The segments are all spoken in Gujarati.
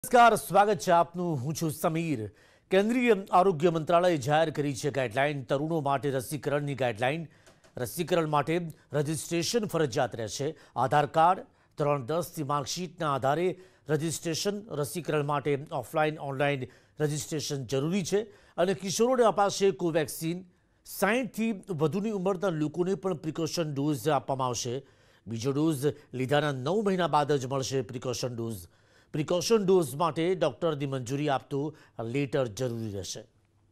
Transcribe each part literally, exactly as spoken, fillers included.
નમસ્કાર, સ્વાગત છે આપનું। હું છું સમીર। કેન્દ્રીય આરોગ્ય મંત્રાલયે જાહેર કરી છે ગાઈડલાઈન। તરુણો માટે રસીકરણની ગાઈડલાઈન। રસીકરણ માટે રજીસ્ટ્રેશન ફરજિયાત રહેશે। આધાર કાર્ડ, ધોરણ દસથી માર્કશીટના આધારે રજીસ્ટ્રેશન। રસીકરણ માટે ઓફલાઈન ઓનલાઈન રજીસ્ટ્રેશન જરૂરી છે અને કિશોરોને અપાશે કોવેક્સિન। સાઠથી વધુની ઉંમરના લોકોને પણ પ્રિકોશન ડોઝ આપવામાં આવશે। બીજો ડોઝ લીધાના નવ મહિના બાદ જ મળશે પ્રિકોશન ડોઝ। પ્રિકોશન ડોઝ માટે ડોક્ટરની મંજૂરી આપતું લેટર જરૂરી રહેશે।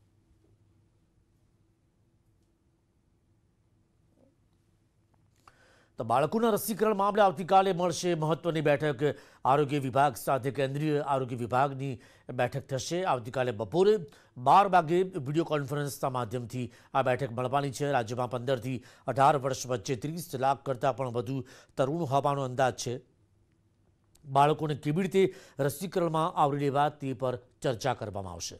તો બાળકોના રસીકરણ મામલે આવતીકાલે મળશે મહત્વની બેઠક। આરોગ્ય વિભાગ સાથે કેન્દ્રીય આરોગ્ય વિભાગની બેઠક થશે। આવતીકાલે બપોરે બાર વાગે વિડીયો કોન્ફરન્સના માધ્યમથી આ બેઠક મળવાની છે। રાજ્યમાં પંદરથી અઢાર વર્ષ વચ્ચે ત્રીસ લાખ કરતાં પણ વધુ તરુણ હોવાનો અંદાજ છે। બાળકોને કેવી રીતે રસીકરણમાં આવરી લેવા તે પર ચર્ચા કરવામાં આવશે।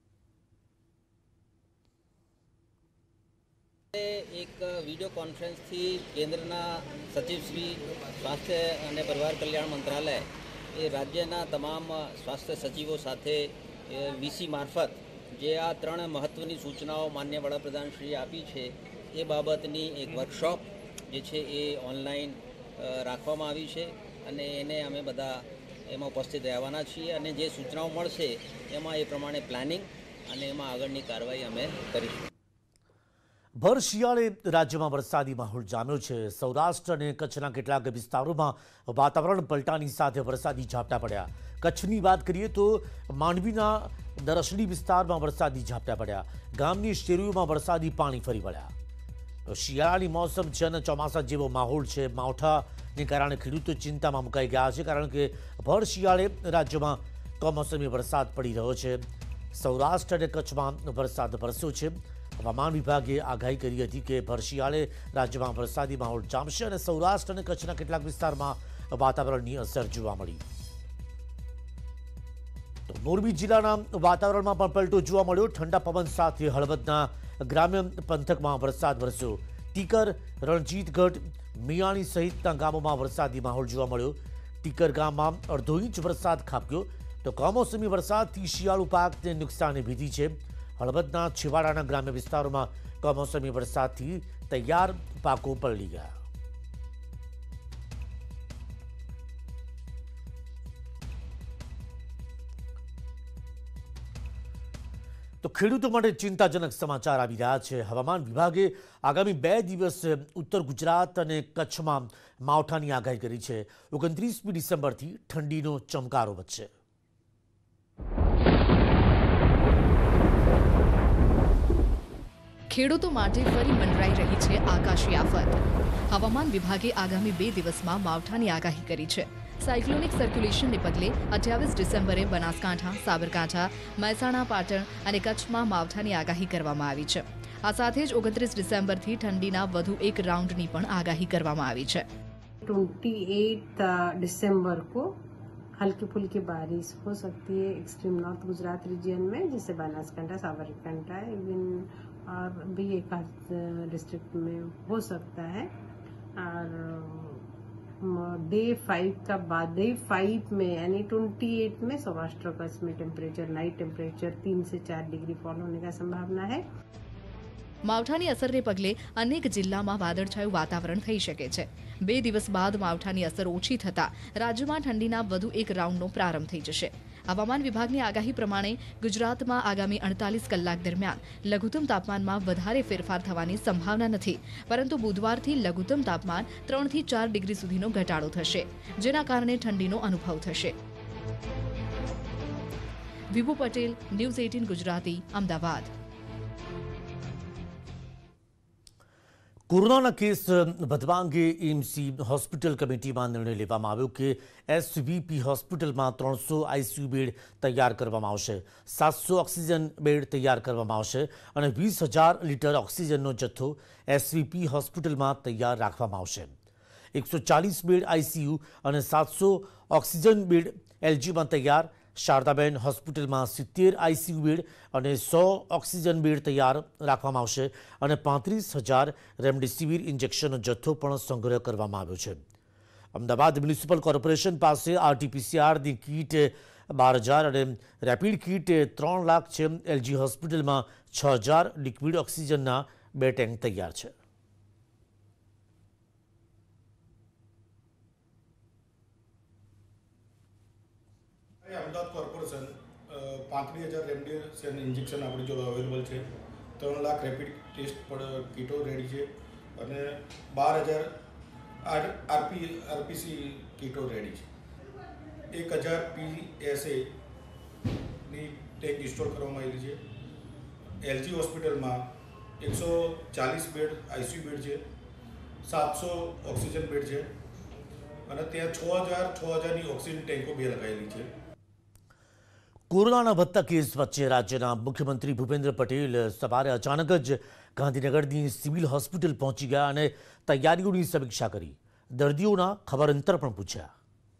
એક વિડીયો કોન્ફરન્સથી કેન્દ્રના સચિવ શ્રી સ્વાસ્થ્ય અને પરિવાર કલ્યાણ મંત્રાલય એ રાજ્યના તમામ સ્વાસ્થ્ય સચિવો સાથે વીસી મારફત જે આ ત્રણ મહત્ત્વની સૂચનાઓ માન્ય વડાપ્રધાનશ્રીએ આપી છે એ બાબતની એક વર્કશોપ જે છે એ ઓનલાઈન રાખવામાં આવી છે અને એને અમે બધા એમાં ઉપસ્થિત રહેવાના છીએ અને જે સૂચનાઓ મળશે એમાં એ પ્રમાણે પ્લાનિંગ અને એમાં આગળની કાર્યવાહી અમે કરીશું। ભર શિયાળે રાજ્યમાં વરસાદી માહોલ જામ્યો છે। સૌરાષ્ટ્ર અને કચ્છના કેટલાક વિસ્તારોમાં વાતાવરણ પલટાની સાથે વરસાદી ઝાપટા પડ્યા। કચ્છની વાત કરીએ તો માંડવીના દરસડી વિસ્તારમાં વરસાદી ઝાપટા પડ્યા। ગામની શેરીઓમાં વરસાદી પાણી ફરી વળ્યા। શિયાળાની મોસમ છે અને ચોમાસા જેવો માહોલ છે। માવઠાને કારણે ખેડૂતો ચિંતામાં મુકાઈ ગયા છે, કારણ કે ભર શિયાળે રાજ્યમાં કમોસમી વરસાદ પડી રહ્યો છે। સૌરાષ્ટ્ર અને કચ્છમાં વરસાદ વરસ્યો છે। હવામાન વિભાગે આગાહી કરી હતી કે ભર શિયાળે રાજ્યમાં વરસાદી માહોલ જામશે અને સૌરાષ્ટ્ર અને કચ્છના કેટલાક વિસ્તારમાં વાતાવરણની અસર જોવા મળી। તો મોરબી જિલ્લાના વાતાવરણમાં પણ પલટો જોવા મળ્યો। ઠંડા પવન સાથે હળવદના ગ્રામ્ય પંથકમાં વરસાદ વરસ્યો। ટીકર, રણજીતગઢ, મિયાણી સહિતના ગામોમાં વરસાદી માહોલ જોવા મળ્યો। ટીકર ગામમાં અડધો ઇંચ વરસાદ ખાબક્યો। તો કમોસમી વરસાદથી શિયાળુ પાકને નુકસાની ભીધી છે। હળવદના છેવાડાના ગ્રામ્ય વિસ્તારોમાં કમોસમી વરસાદથી તૈયાર પાકો પલળી ગયા। તો ખેડૂતો માટે ચિંતાજનક સમાચાર આવી રહ્યા છે। હવામાન વિભાગે આગામી બે દિવસ ઉત્તર ગુજરાત અને કચ્છમાં માવઠાની આગાહી કરી છે। ઓગણત્રીસમી ડિસેમ્બરથી ઠંડીનો ચમકારો વધશે। ખેડૂતો માટે ફરી મંડરાઈ રહી છે આકાશી આફત। હવામાન વિભાગે આગામી બે દિવસમાં માવઠાની આગાહી કરી છે। સાયક્લોનિક સર્ક્યુલેશનને પગલે અઠ્યાવીસ ડિસેમ્બરે બનાસકાંઠા, સાબરકાંઠા, મહેસાણા, પાટણ અને કચ્છમાં માવઠાની આગાહી કરવામાં આવી છે। આ સાથે જ ઓગણત્રીસ ડિસેમ્બરથી ઠંડીના વધુ એક રાઉન્ડની પણ આગાહી કરવામાં આવી છે। अट्ठाईस दिसंबर को हल्की फुल्की बारिश हो सकती है एक्सट्रीम नॉर्थ गुजरात रीजन में, जैसे बनासकांठा, साबरकांठा, इवन और भी एक डिस्ट्रिक्ट में हो सकता है। और डे फाइव का बाद डे फाइव में यानी अट्ठाईस में सौराष्ट्र कच्छ में टेम्परेचर लाइट टेम्परेचर तीन से चार डिग्री फॉल होने का संभावना है। માવઠાની અસરને પગલે અનેક જિલ્લામાં વાદળછાયું વાતાવરણ થઈ શકે છે। બે દિવસ બાદ માવઠાની અસર ઓછી થતાં રાજ્યમાં ઠંડીના વધુ એક રાઉન્ડનો પ્રારંભ થઈ જશે। હવામાન વિભાગની આગાહી પ્રમાણે ગુજરાતમાં આગામી અડતાલીસ કલાક દરમિયાન લઘુત્તમ તાપમાનમાં વધારે ફેરફાર થવાની સંભાવના નથી, પરંતુ બુધવારથી લઘુત્તમ તાપમાન ત્રણથી ચાર ડિગ્રી સુધીનો ઘટાડો થશે, જેના કારણે ઠંડીનો અનુભવ થશે। વિભુ પટેલ, ન્યૂઝ અઠારહ ગુજરાતી, અમદાવાદ। કોરોનાના કેસ વધવા અંગે એમ્સની હોસ્પિટલ કમિટીમાં નિર્ણય લેવામાં આવ્યો કે એસવીપી હોસ્પિટલમાં ત્રણસો આઈસીયુ બેડ તૈયાર કરવામાં આવશે। સાતસો ઓક્સિજન બેડ તૈયાર કરવામાં આવશે અને વીસ હજાર લીટર ઓક્સિજનનો જથ્થો એસવીપી હોસ્પિટલમાં તૈયાર રાખવામાં આવશે। એકસો ચાલીસ બેડ આઈસીયુ અને સાતસો ઓક્સિજન બેડ એલજીમાં તૈયાર। શારદાબેન હોસ્પિટલમાં સિત્તેર આઈસીયુ બેડ અને સો ઓક્સિજન બેડ તૈયાર રાખવામાં આવશે અને પાંત્રીસ હજાર રેમડેસિવિર ઇન્જેક્શનનો જથ્થો પણ સંગ્રહ કરવામાં આવ્યો છે। અમદાવાદ મ્યુનિસિપલ કોર્પોરેશન પાસે આરટીપીસીઆરની કીટ બાર હજાર અને રેપિડ કિટ ત્રણ લાખ છે. એલજી હોસ્પિટલમાં છ હજાર લિક્વિડ ઓક્સિજનના બે ટેન્ક તૈયાર છે. અમદાવાદ કોર્પોરેશન પાંત્રીસ હજાર રેમડેસિવિર ઇન્જેક્શન આપણી જોડે અવેલેબલ છે. ત્રણ લાખ રેપિડ ટેસ્ટ પણ કીટો રેડી છે અને બાર હજાર આર આરપી આરપીસી કીટો રેડી છે. એક હજાર પીએસએની ટેક ઇન્સ્ટોલ કરવામાં આવેલી છે. એલજી હોસ્પિટલમાં એકસો ચાલીસ બેડ આઈસીયુ બેડ છે, સાતસો ઓક્સિજન બેડ છે અને ત્યાં છ હજાર છ હજારની ઓક્સિજન ટેન્કો બે લગાવેલી છે. કોરોનાના વધતા કેસ વચ્ચે રાજ્યના મુખ્યમંત્રી ભૂપેન્દ્ર પટેલ સવારે અચાનક જ ગાંધીનગરની સિવિલ હોસ્પિટલ પહોંચી ગયા અને તૈયારીઓની સમીક્ષા કરી. દર્દીઓના ખબર અંતર પણ પૂછ્યા.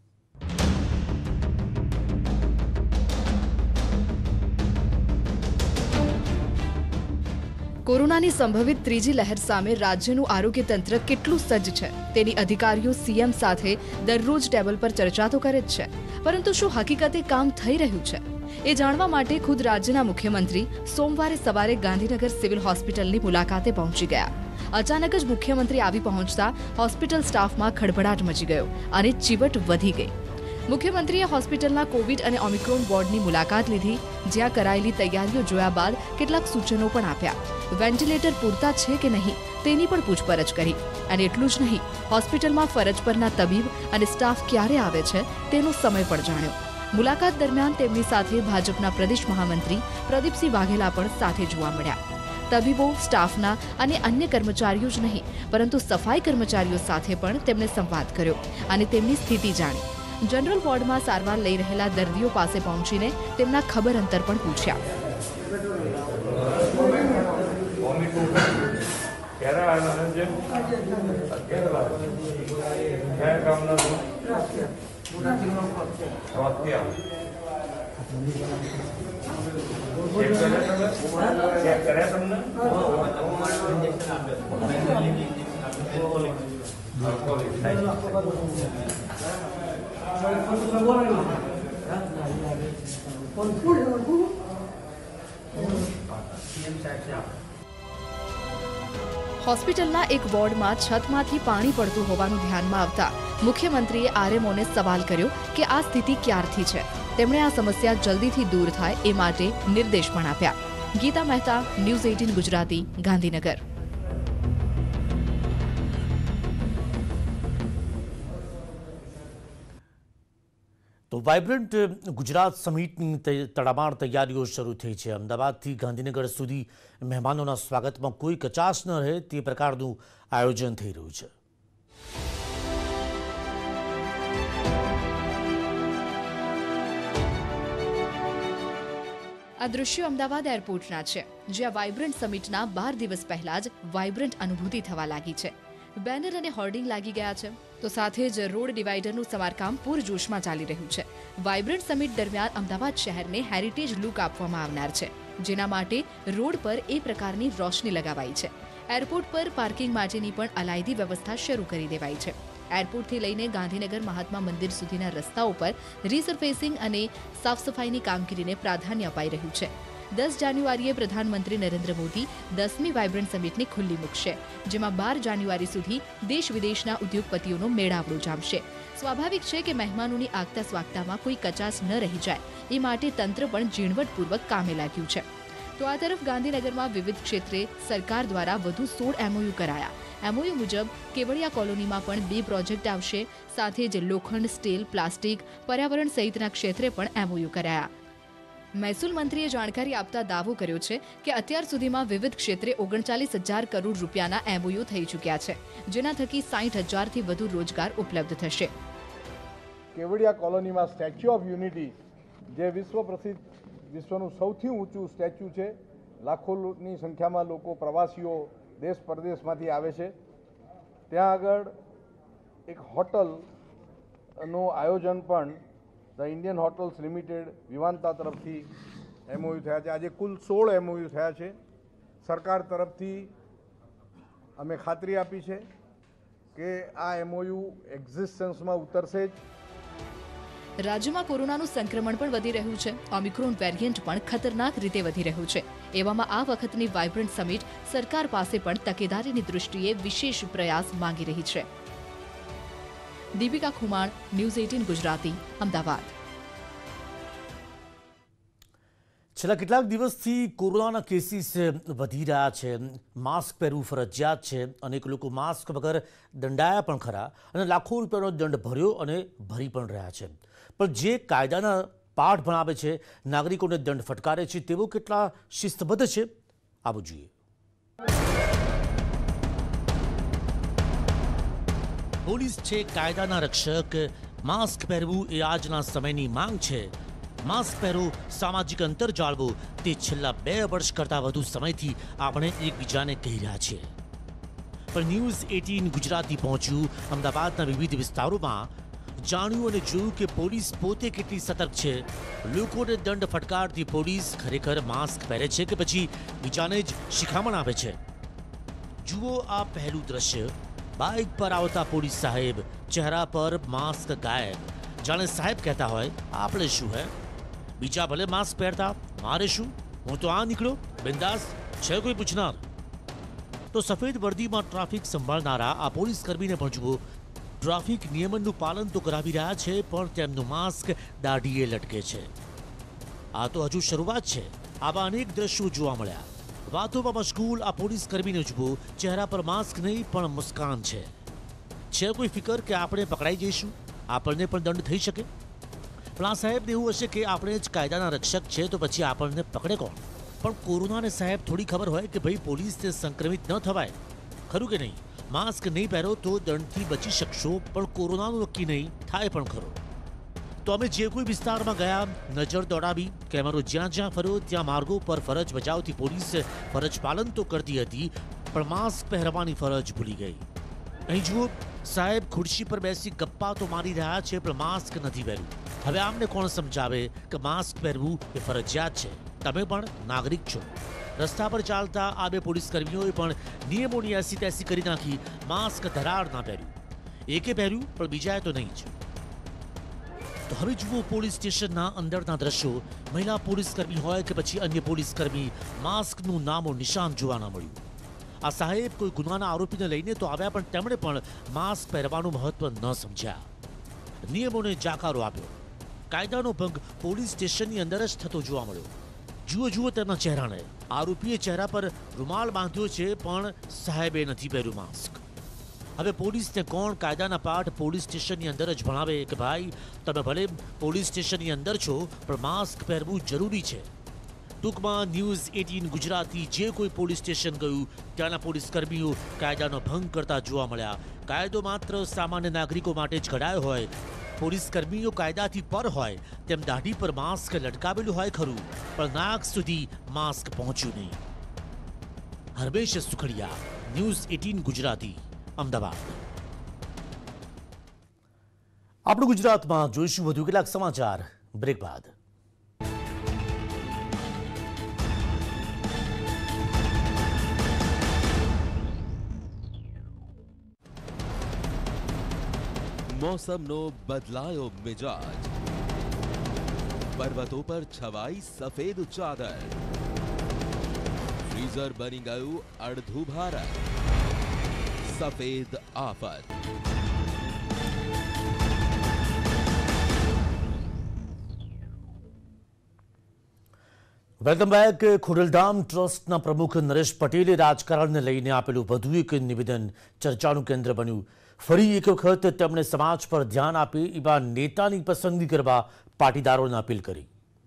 કોરોનાની સંભવિત ત્રીજી લહેર સામે રાજ્યનું આરોગ્ય તંત્ર કેટલું સજ્જ છે તેની અધિકારીઓ સીએમ સાથે દરરોજ ટેબલ પર ચર્ચા તો કરે જ છે, પરંતુ શું હકીકતે કામ થઈ રહ્યું છે એ જાણવા માટે ખુદ રાજ્યના મુખ્યમંત્રી સોમવારે સવારે ગાંધીનગર સિવિલ હોસ્પિટલની મુલાકાતે પહોંચી ગયા. અચાનક જ મુખ્યમંત્રી આવી પહોંચતા હોસ્પિટલ સ્ટાફમાં ખળભળાટ મચી ગયો અને ચીવટ વધી ગઈ. મુખ્યમંત્રીએ હોસ્પિટલના કોવિડ અને ઓમિક્રોન વોર્ડની મુલાકાત લીધી, જ્યાં કરાયેલી તૈયારીઓ જોયા બાદ કેટલાક સૂચનો પણ આપ્યા. વેન્ટિલેટર પૂરતા છે કે નહીં તેની પણ પૂછપરછ કરી અને એટલું જ નહીં, હોસ્પિટલમાં ફરજ પરના તબીબ અને સ્ટાફ ક્યારે આવે છે તેનો સમય પણ જાણ્યો. મુલાકાત દરમિયાન તેમની સાથે ભાજપના પ્રદેશ મહામંત્રી પ્રદીપસિંહ વાઘેલા પણ સાથે જોવા મળ્યા. તબીબો, સ્ટાફના અને અન્ય કર્મચારીઓ જ નહીં, પરંતુ સફાઈ કર્મચારીઓ સાથે પણ તેમણે સંવાદ કર્યો અને તેમની સ્થિતિ જાણી. જનરલ વોર્ડમાં સારવાર લઈ રહેલા દર્દીઓ પાસે પહોંચીને તેમના ખબર અંતર પણ પૂછ્યા. હોસ્પિટલના એક વોર્ડમાં છતમાંથી પાણી પડતું હોવાનું ધ્યાનમાં આવતા મુખ્યમંત્રીએ આરએમઓને સવાલ કર્યો કે આ સ્થિતિ ક્યારથી છે. તેમણે આ સમસ્યા જલ્દીથી દૂર થાય એ માટે નિર્દેશ પણ આપ્યા. ગીતા મહેતા, ન્યૂઝ અઠ્ઠાવીસ ગુજરાતી, ગાંધીનગર. તો વાઇબ્રન્ટ ગુજરાત સમિટની તડામાર તૈયારીઓ શરૂ થઈ છે. અમદાવાદથી ગાંધીનગર સુધી મહેમાનોના સ્વાગતમાં કોઈ કચાશ ન રહે તે પ્રકારનું આયોજન થઈ રહ્યું છે. આ દ્રશ્યો અમદાવાદ એરપોર્ટના છે, જ્યાં વાઇબ્રન્ટ સમિટના બાર દિવસ પહેલા જ વાઇબ્રન્ટ અનુભૂતિ થવા લાગી છે. બેનર અને હોર્ડિંગ લાગી ગયા છે, તો સાથે જ રોડ ડિવાઈડરનું સમારકામ પૂરજોશમાં ચાલી રહ્યું છે. વાઇબ્રન્ટ સમિટ દરમિયાન અમદાવાદ શહેરને હેરિટેજ લુક આપવામાં આવનાર છે, જેના માટે રોડ પર એ પ્રકારની રોશની લગાવાઈ છે. એરપોર્ટ પર પાર્કિંગ માટેની પણ અલાયદી વ્યવસ્થા શરૂ કરી દેવાઈ છે. એરપોર્ટથી લઈને ગાંધીનગર મહાત્મા મંદિર સુધીના રસ્તાઓ પર રીસરફેસિંગ અને સાફ સફાઈની કામગીરીને પ્રાધાન્ય અપાઈ રહ્યું છે. દસ જાન્યુઆરીએ પ્રધાનમંત્રી નરેન્દ્ર મોદી દસમી વાઇબ્રન્ટ સમિટને ખુલ્લી મૂકશે, જેમાં બાર જાન્યુઆરી સુધી દેશ વિદેશના ઉદ્યોગપતિઓનો મેળાવડો જામશે. સ્વાભાવિક છે કે મહેમાનોની આગતા સ્વાગતામાં કોઈ કચાશ ન રહી જાય એ માટે તંત્ર પણ ઝીણવટપૂર્વક કામે લાગ્યું છે. તો આ તરફ ગાંધીનગરમાં વિવિધ ક્ષેત્રે સરકાર દ્વારા વધુ સોળ એમઓયુ કરાયા. એમઓયુ મુજબ કેવડિયા કોલોનીમાં પણ બે પ્રોજેક્ટ આવશે, સાથે જ લોખંડ, સ્ટીલ, પ્લાસ્ટિક, પર્યાવરણ સહિતના ક્ષેત્રે પણ એમઓયુ કરાયા. મહેસૂલ મંત્રીએ જાણકારી આપતા દાવો કર્યો છે કે અત્યાર સુધીમાં વિવિધ ક્ષેત્રે ઓગણચાલીસ હજાર કરોડ રૂપિયાના એમઓયુ થઈ ચૂક્યા છે, જેના થકી સાઠ હજારથી વધુ રોજગાર ઉપલબ્ધ થશે. કેવડિયા કોલોનીમાં સ્ટેચ્યુ ઓફ યુનિટી, જે વિશ્વ પ્રસિદ્ધ વિશ્વનું સૌથી ઊંચું સ્ટેચ્યુ છે, લાખોની સંખ્યામાં લોકો પ્રવાસીઓ દેશ પરદેશમાંથી આવે છે. ત્યાં આગળ એક હોટલનું આયોજન પણ the Indian hotels limited Vivanta તરફથી એમઓયુ થયા છે. આજે કુલ સોળ એમઓયુ થયા છે. સરકાર તરફથી અમે ખાતરી આપી છે કે આ એમઓયુ એક્ઝિસ્ટન્સમાં ઉતરશે જ. રાજ્યમાં કોરોનાનું સંક્રમણ પણ વધી રહ્યું છે. ઓમિક્રોન વેરિયન્ટ પણ ખતરનાક રીતે વધી રહ્યું છે. એવામાં આ વખતની વાઇબ્રન્ટ સમિટ સરકાર પાસે પણ તકેદારીની દૃષ્ટિએ વિશેષ પ્રયાસ માંગી રહી છે. દીપિકા ખુમાણ, ન્યૂઝ અઠ્ઠાવીસ ગુજરાતી, અમદાવાદ. છેલ્લા કેટલાક દિવસથી કોરોનાના કેસીસ વધી રહ્યા છે. માસ્ક પહેરવું ફરજિયાત છે. અનેક લોકો માસ્ક વગર દંડાયા પણ ખરા અને લાખો રૂપિયાનો દંડ ભર્યો અને ભરી પણ રહ્યા છે. પણ જે કાયદાના પાઠ ભણાવે છે, નાગરિકોને દંડ ફટકારે છે, તેઓ કેટલા શિસ્તબદ્ધ છે, આવું જોઈએ. પોલીસ છે કાયદાના રક્ષક. માસ્ક પહેરવું એ આજના સમયની માંગ છે. માસ્ક પહેરો, સામાજિક અંતર જાળવો, તે છેલ્લા બે વર્ષ કરતાં વધુ સમયથી આપણે એકબીજાને કહી રહ્યા છીએ. પણ ન્યૂઝ અઠ્ઠાવીસ ગુજરાતી પહોંચ્યું અમદાવાદના વિવિધ વિસ્તારોમાં. જાણ્યું અને જોયું કે પોલીસ પોતે કેટલી સતર્ક છે. લોકોને દંડ ફટકારતી પોલીસ ખરેખર માસ્ક પહેરે છે કે પછી બીજાને જ શિખામણ આપે છે. જુઓ આ પહેલું દ્રશ્ય. બાઇક પર આવતા પોલીસ સાહેબ, ચહેરા પર માસ્ક ગાયબ. જાણે સાહેબ કહેતા હોય, આપણે શું હે, બીજા ભલે માસ્ક પહેરતા, મારે શું, હું તો આ નીકળો, બિંદાસ, છે કોઈ પૂછનાર? તો સફેદ વર્દીમાં ટ્રાફિક સંભાળનારા આ પોલીસ કર્મીને પણ જુઓ. ટ્રાફિક નિયમનનું પાલન તો કરાવી રહ્યા છે, પણ તેમનું માસ્ક દાઢીએ લટકે છે. આ તો હજુ શરૂઆત છે. આવા અનેક દ્રશ્યો જોવા મળ્યા. વાતોમાં મશગુલ આ પોલીસ કર્મીને જુઓ. ચહેરા પર માસ્ક નહીં પણ મુસ્કાન છે. છે કોઈ ફિકર કે આપણે પકડાઈ જઈશું, આપણને પણ દંડ થઈ શકે? પણ આ સાહેબને એવું હશે કે આપણે જ કાયદાના રક્ષક છે, તો પછી આપણને પકડે કોણ? પણ કોરોનાને સાહેબ થોડી ખબર હોય કે ભાઈ પોલીસને સંક્રમિત ન થવાય, ખરું કે નહીં? માસ્ક નહીં પહેરો તો દંડથી બચી શકશો, પણ કોરોનાનું નક્કી નહીં થાય પણ ખરો. તો અમે જે કોઈ વિસ્તારમાં ગયા, નજર દોડાવી, કેમેરો જ્યાં જ્યાં ફર્યો ત્યાં માર્ગો પર ફરજ બજાવતી પોલીસ ફરજ પાલન તો કરતી હતી, પણ માસ્ક પહેરવાની ફરજ ભૂલી ગઈ. અહીં જુઓ, સાહેબ ખુરશી પર બેસી ગપ્પા તો મારી રહ્યા છે, પણ માસ્ક નથી પહેર્યું. હવે આમને કોણ સમજાવે કે માસ્ક પહેરવું એ ફરજિયાત છે? તમે પણ નાગરિક છો. રસ્તા પર ચાલતા આ બે પોલીસ કર્મીઓએ પણ નિયમોની એસી તેસી કરી નાખી. માસ્ક ધરાર ના પહેર્યું. એકે પહેર્યું પણ બીજાએ તો નહીં જ. તો હવે જુઓ પોલીસ સ્ટેશનના અંદરના દ્રશ્યો. મહિલા પોલીસ કર્મી હોય કે પછી અન્ય પોલીસ કર્મી, માસ્કનું નામો નિશાન જોવા ન મળ્યું. આ સાહેબ કોઈ ગુનાના આરોપીને લઈને તો આવ્યા, પણ તેમણે પણ માસ્ક પહેરવાનું મહત્વ ન સમજ્યા. નિયમોને જાકારો આપ્યો. કાયદાનો ભંગ પોલીસ સ્ટેશનની અંદર જ થતો જોવા મળ્યો. જુઓ જુઓ તેમના ચહેરાને. આરોપીએ ચહેરા પર રૂમાલ બાંધ્યો છે, પણ સાહેબે નથી પહેર્યું માસ્ક. હવે પોલીસને કોણ કાયદાના પાઠ પોલીસ સ્ટેશનની અંદર જ ભણાવે કે ભાઈ તમે ભલે પોલીસ સ્ટેશનની અંદર છો, પણ માસ્ક પહેરવું જરૂરી છે. ટૂંકમાં ન્યૂઝ અઠ્ઠાવીસ ગુજરાતી જે કોઈ પોલીસ સ્ટેશન ગયું, ત્યાંના પોલીસ કર્મીઓ કાયદાનો ભંગ કરતા જોવા મળ્યા. કાયદો માત્ર સામાન્ય નાગરિકો માટે જ ઘડાયો હોય, પોલીસ કર્મીઓ કાયદાથી પર હોય, તેમ દાઢી પર માસ્ક લટકાવેલું હોય ખરું, પણ નાક સુધી માસ્ક પહોંચ્યું નહીં. હરમેશ સુખડિયા, ન્યૂઝ અઠ્ઠાવીસ ગુજરાતી, અમદાવાદ. આપણું ગુજરાતમાં જોઈશું વધુ કેટલાક સમાચાર બ્રેક બાદ. मौसमનો બદલાયો મિજાજ. પર્વતો પર છવાઈ સફેદ ચાદર. ફ્રીઝર બની ગયું અડધું ભારત. સફેદ આફત. Welcome back. ખોડલધામ ટ્રસ્ટના પ્રમુખ નરેશ પટેલે રાજકારણને લઈને આપેલું વધુ એક નિવેદન ચર્ચાનું કેન્દ્ર બન્યું. ફરી એક વખત તેમણે સમાજ પર ધ્યાન આપે એવા નેતાની પસંદગી કરવા પાટીદારોને અપીલ કરી.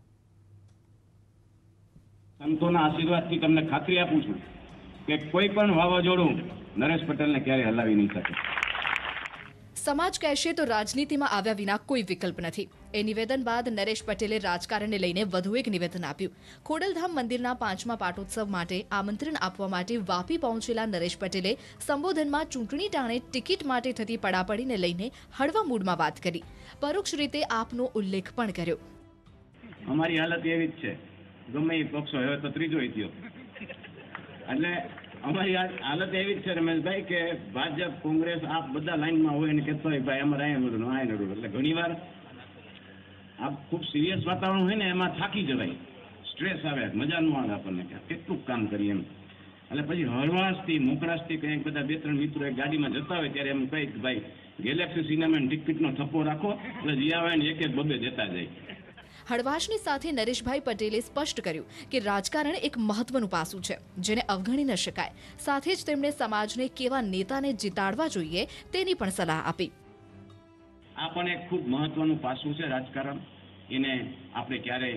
સંતોના આશીર્વાદથી તમને ખાતરી આપું છું કે કોઈ પણ વાવાઝોડું નરેશ પટેલને ક્યારેય હલાવી નહીં શકે. સમાજ કહેશે તો રાજનીતિમાં આવ્યા વિના કોઈ વિકલ્પ નથી. એ નિવેદન બાદ નરેશ પટેલે રાજકારણને લઈને વધુ એક નિવેદન આપ્યું. ખોડલધામ મંદિરના પાંચમા પાટોત્સવ માટે આમંત્રણ આપવા માટે વાપી પહોંચેલા નરેશ પટેલે સંબોધનમાં ચૂંટણી ટાણે ટિકિટ માટે થતી પડાપડીને લઈને હળવા મૂડમાં વાત કરી. પરોક્ષ રીતે આપનો ઉલ્લેખ પણ કર્યો. અમારી હાલત એવી જ છે, ગમે એ પક્ષો હવે તો ત્રીજો થયો, એટલે અમારી હાલત એવી જ છે રમેશભાઈ કે ભાજપ, કોંગ્રેસ, આપ બધા લાઈનમાં હોય ને કહેતો હોય ભાઈ અમારે અહીંયા નડું અહીંયા નડું. એટલે ઘણી વાર આ ખૂબ સિરિયસ વાતાવરણ હોય ને એમાં થાકી જવાય, સ્ટ્રેસ આવે, મજા ન આવે આપણને કે કેટલું કામ કરીએ એમ. એટલે પછી હળવાશથી મોકળાશથી કંઈક બધા બે ત્રણ મિત્રો એક ગાડીમાં જતા હોય ત્યારે એમ કહે કે ભાઈ ગેલેક્સી સિનેમાની ટિકિટનો થપ્પો રાખો એટલે જે આવે ને એક એક બબે દેતા જાય. હળવાશની સાથે નરેશભાઈ પટેલે સ્પષ્ટ કર્યું કે રાજકારણ એક મહત્વનું પાસું છે જેને અવગણી ન શકાય. સાથે જ તેમણે સમાજને કેવા નેતાને જીતાડવા જોઈએ તેની પણ સલાહ આપી. આ પણ એક ખૂબ મહત્વનું પાસું છે રાજકારણ, એને આપણે ક્યારેય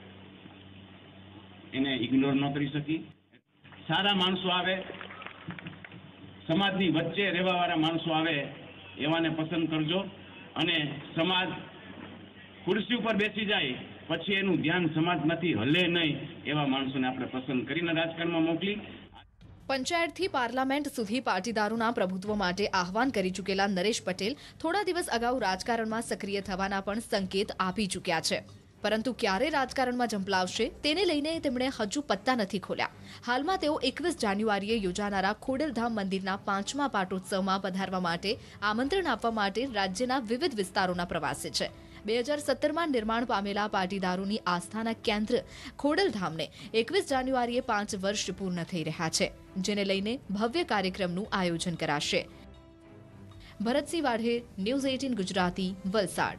એને ઇગ્નોર ન કરી શકીએ. સારા માણસો આવે, સમાજની વચ્ચે રહેવાવાળા માણસો આવે એવાને પસંદ કરજો, અને સમાજ ખુરશી ઉપર બેસી જાય પછી એનું ધ્યાન સમાજમાંથી હલે નહીં એવા માણસોને આપણે પસંદ કરીને રાજકારણમાં મોકલી. પંચાયતથી પાર્લામેન્ટ સુધી પાટીદારોના પ્રભુત્વ માટે આહવાન કરી ચૂકેલા નરેશ પટેલ થોડા દિવસ અગાઉ રાજકારણમાં સક્રિય થવાના પણ સંકેત આપી ચૂક્યા છે. પરંતુ ક્યારે રાજકારણમાં ઝંપલાવશે તેને લઈને તેમણે હજુ પત્તા નથી ખોલ્યા. હાલમાં તેઓ એકવીસ જાન્યુઆરીએ યોજાનારા ખોડલધામ મંદિરના પાંચમા પાટોત્સવમાં પધારવા માટે આમંત્રણ આપવા માટે રાજ્યના વિવિધ વિસ્તારોના પ્રવાસે છે. બે હજાર સત્તરમાં નિર્માણ પામેલા પાટીદારોની આસ્થાના કેન્દ્ર ખોડલધામને એકવીસ જાન્યુઆરીએ પાંચ વર્ષ પૂર્ણ થઈ રહ્યા છે, જેને લઈને ભવ્ય કાર્યક્રમનું આયોજન કરાશે. ભરતસિંહ વાઢે, ન્યૂઝ અઠાર ગુજરાતી, વલસાડ.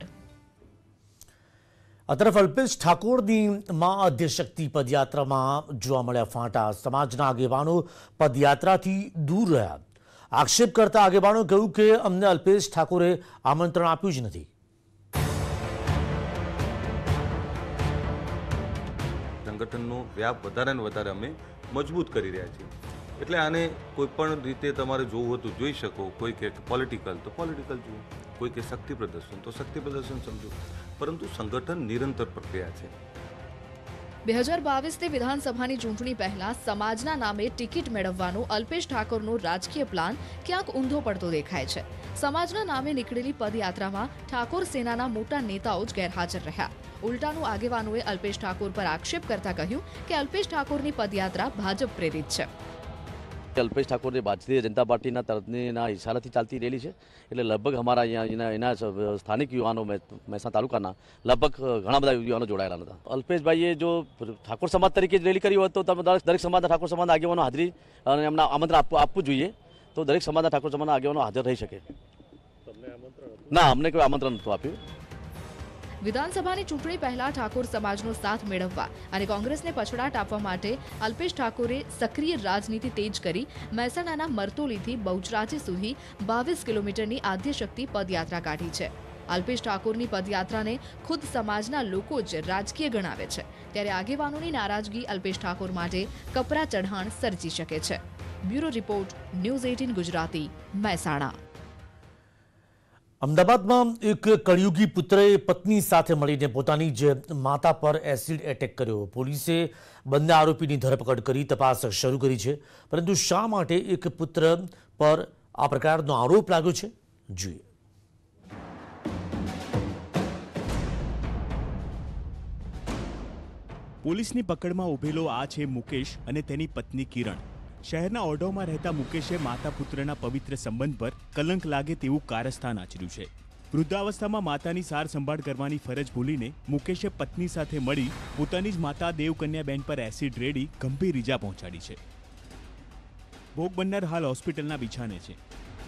આ તરફ અલ્પેશ ઠાકોરની મા આદ્યશક્તિ પદયાત્રામાં જોવા મળ્યા ફાંટા. સમાજના આગેવાનો પદયાત્રાથી દૂર રહ્યા. આક્ષેપ કરતા આગેવાનો કહ્યું કે અમને અલ્પેશ ઠાકોરે આમંત્રણ આપ્યું જ નથી. સંગઠનનો વ્યાપ વધારે ને વધારે અમે મજબૂત કરી રહ્યા છીએ. એટલે આને કોઈ પણ રીતે તમારે જોવું હતું જોઈ શકો. કોઈ કે પોલિટિકલ તો પોલિટિકલ જુઓ, કોઈ કે શક્તિ પ્રદર્શન તો શક્તિ પ્રદર્શન સમજો, પરંતુ સંગઠન નિરંતર પ્રક્રિયા છે. બે હજાર બાવીસની વિધાનસભાની ચૂંટણી પહેલા સમાજના નામે ટિકિટ મેળવવાનો અલ્પેશ ઠાકોરનો રાજકીય પ્લાન ક્યાંક ઊંધો પડતો દેખાય છે. સમાજના નામે નીકળેલી પદયાત્રામાં ઠાકોર સેનાના મોટા નેતાઓ જ ગેરહાજર રહ્યા. ઉલટાનું આગેવાનોએ અલ્પેશ ઠાકોર પર આક્ષેપ કરતા કહ્યું કે અલ્પેશ ઠાકોરની પદયાત્રા ભાજપ પ્રેરિત છે. અલ્પેશ ઠાકોર ભારતીય જનતા પાર્ટીના તરફના ઇશારાથી ચાલતી રેલી છે. એટલે લગભગ અમારા અહીંયા એના સ્થાનિક યુવાનો મહેસાણા તાલુકાના લગભગ ઘણા બધા યુવાનો જોડાયેલા હતા. અલ્પેશભાઈએ જો ઠાકોર સમાજ તરીકે રેલી કરી હોત તો દરેક સમાજના ઠાકોર સમાજના આગેવાનો હાજરી અને એમના આમંત્રણ આપવું જોઈએ, તો દરેક સમાજના ઠાકોર સમાજના આગેવાનો હાજર રહી શકે. ના, અમને કોઈ આમંત્રણ નહોતું આપ્યું. વિધાનસભાની ચૂંટણી પહેલા ઠાકોર સમાજનો સાથ મેળવવા અને કોંગ્રેસને પછડાટ આપવા માટે અલ્પેશ ઠાકોરે સક્રિય રાજનીતિ તેજ કરી મહેસાણાના મરતોલીથી બહુચરાજી સુધી બાવીસ કિલોમીટરની આદ્યશક્તિ પદયાત્રા કાઢી છે. અલ્પેશ ઠાકોરની પદયાત્રાને ખુદ સમાજના લોકો જ રાજકીય ગણાવે છે, ત્યારે આગેવાનોની નારાજગી અલ્પેશ ઠાકોર માટે કપરા ચઢાણ સર્જી શકે છે. બ્યુરો રિપોર્ટ, ન્યૂઝ અઠાર ગુજરાતી, મહેસાણા. અમદાવાદમાં એક કળયુગી પુત્રએ પત્ની સાથે મળીને પોતાની જ માતા પર એસિડ એટેક કર્યો. પોલીસે બંને આરોપીની ધરપકડ કરી તપાસ શરૂ કરી છે. પરંતુ શા માટે એક પુત્ર પર આ પ્રકારનો આરોપ લાગ્યો છે, જોઈએ. પોલીસની પકડમાં ઉભેલો આ છે મુકેશ અને તેની પત્ની કિરણ. શહેરના ઓઢવમાં રહેતા મુકેશે માતા પુત્રના પવિત્ર સંબંધ પર કલંક લાગે તેવું કારસ્તાન આચર્યું છે. વૃદ્ધાવસ્થામાં માતાની સાર સંભાળ કરવાની ફરજ ભૂલીને મુકેશે પત્ની સાથે મળી પોતાની જ માતા દેવકન્યાબેન પર એસિડ રેડી ગંભીર ઈજા પહોંચાડી છે. ભોગ બનનાર હાલ હોસ્પિટલના બિછાને છે.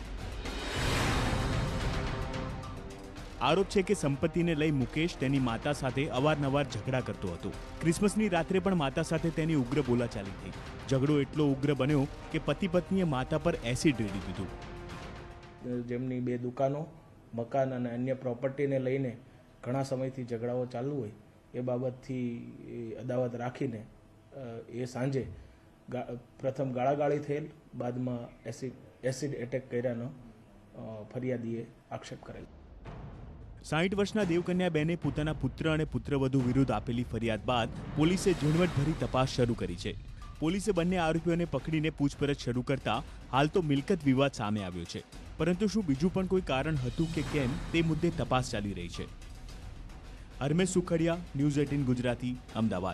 આરોપ છે કે સંપત્તિને લઈ મુકેશ તેની માતા સાથે અવારનવાર ઝઘડા કરતો હતો. ક્રિસમસની રાત્રે પણ માતા સાથે તેની ઉગ્ર બોલાચાલી થઈ. ઝઘડો એટલો ઉગ્ર બન્યો કે પતિ પત્નીએ માતા પર એસિડ રેડી દીધું. જેમની બે દુકાનો, મકાન અને અન્ય પ્રોપર્ટીને લઈને ઘણા સમયથી ઝઘડાઓ ચાલુ હોય એ બાબતથી અદાવત રાખીને એ સાંજે પ્રથમ ગાળાગાળી થયેલ, બાદમાં એસિડ એસિડ એટેક કર્યાનો ફરિયાદીએ આક્ષેપ કરેલ. સાઠ વર્ષના દેવકન્યાબેને પોતાના પુત્ર અને પુત્રવધુ વિરુદ્ધ આપેલી ફરિયાદ બાદ પોલીસે ઝીણવટભરી તપાસ શરૂ કરી છે. પોલીસે બંને આરોપીઓને પકડીને પૂછપરછ શરૂ કરતા હાલ તો મિલકત વિવાદ સામે આવ્યો છે. પરંતુ શું બીજું પણ કોઈ કારણ હતું કે કેમ તે મુદ્દે તપાસ ચાલી રહી છે. હરમેશ સુખડિયા, ન્યૂઝ અઠાર ગુજરાતી, અમદાવાદ.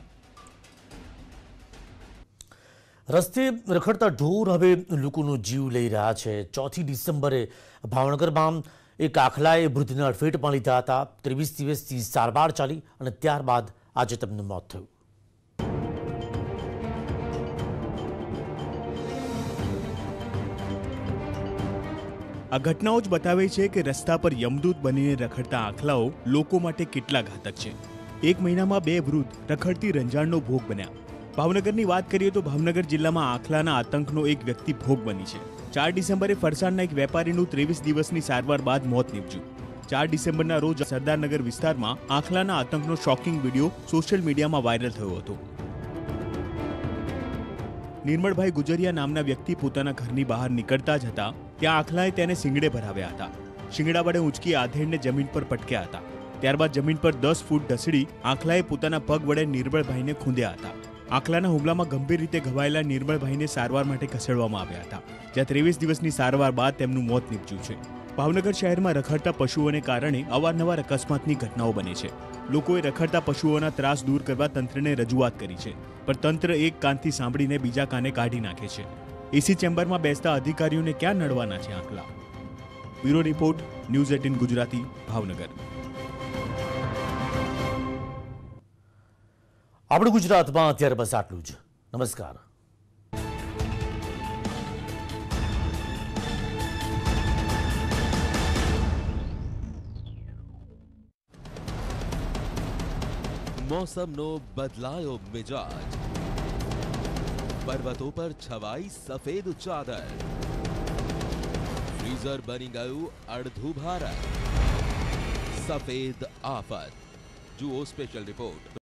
રસ્તે રખડતા ઢોર હવે લોકોનો જીવ લઈ રહ્યા છે. ચોથી ડિસેમ્બરે ભાવનગરમાં એક આખલાએ વૃદ્ધને અડફેટમાં લીધા હતા. ત્રેવીસ દિવસથી સારવાર ચાલી અને ત્યારબાદ આજે તેમનું મોત થયું. આ ઘટનાઓ જ બતાવે છે કે રસ્તા પર યમદૂત બનીને રખડતા આખલાઓ લોકો માટે કેટલા ઘાતક છે. એક મહિનામાં બે વૃદ્ધ રખડતી રંજાડનો ભોગ બન્યા. ભાવનગરની વાત કરીએ તો ભાવનગર જિલ્લામાં આખલાના આતંકનો એક વ્યક્તિ ભોગ બની છે. ચાર ડિસેમ્બરે ફરસાણના એક વેપારીનું ત્રેવીસ દિવસની સારવાર બાદ મોત નીપજ્યું. ચાર ડિસેમ્બરના રોજ સરદારનગર વિસ્તારમાં આખલાના આતંકનો શોકિંગ વિડીયો સોશિયલ મીડિયામાં વાયરલ થયો હતો. નિર્મળભાઈ ગુજરિયા નામના વ્યક્તિ પોતાના ઘરની બહાર નીકળતા જ હતા ત્યાં આખલાએ તેને શિંગડે ભરાવ્યા હતા. શિંગડા વડે ઊંચકી આધેડને જમીન પર પટક્યા હતા. ત્યારબાદ જમીન પર દસ ફૂટ ઢસડી આખલાએ પોતાના પગ વડે નિર્મળભાઈને ખૂંદ્યા હતા. આખલાના હુમલામાં ગંભીર રીતે ઘવાયેલા નિર્મળભાઈને સારવાર માટે ખસેડવામાં આવ્યા હતા, જ્યાં ત્રેવીસ દિવસની સારવાર બાદ તેમનું મોત નીપજ્યું છે. ભાવનગર શહેરમાં રખડતા પશુઓને કારણે અવારનવાર અકસ્માતની ઘટનાઓ બને છે. લોકોએ રખડતા પશુઓના ત્રાસ દૂર કરવા તંત્રને રજૂઆત કરી છે, પણ તંત્ર એક કાનથી સાંભળીને બીજા કાને કાઢી નાખે છે. એસી ચેમ્બરમાં બેસતા અધિકારીઓને ક્યાં નડવાના છે આખલા? Bureau report, news eighteen Gujarati, Bhavnagar. આપણે ગુજરાતમાં અત્યારે બસ આટલું જ. નમસ્કાર. मौसमનો બદલાયો મિજાજ, પર્વતો પર છવાઈ સફેદ ચાદર, ફ્રીઝર બની ગયું અડધું ભારત. સફેદ આફત. જુઓ સ્પેશિયલ રિપોર્ટ.